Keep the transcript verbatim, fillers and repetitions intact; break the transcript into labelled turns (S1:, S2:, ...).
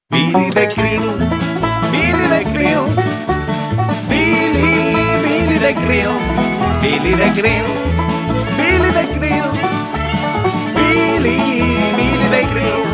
S1: Billy the Krill, Billy the Krill, Billy, Billy the Krill, Billy the Krill, Billy the Krill, Billy, Billy the Krill.